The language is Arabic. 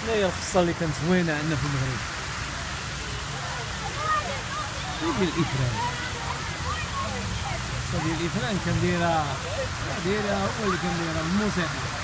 هي الخصه اللي كانت زوينه عندنا في المغرب. ديال الافران، الخصه ديال الافران كنديرها هو اللي كنديرها الموسيقى.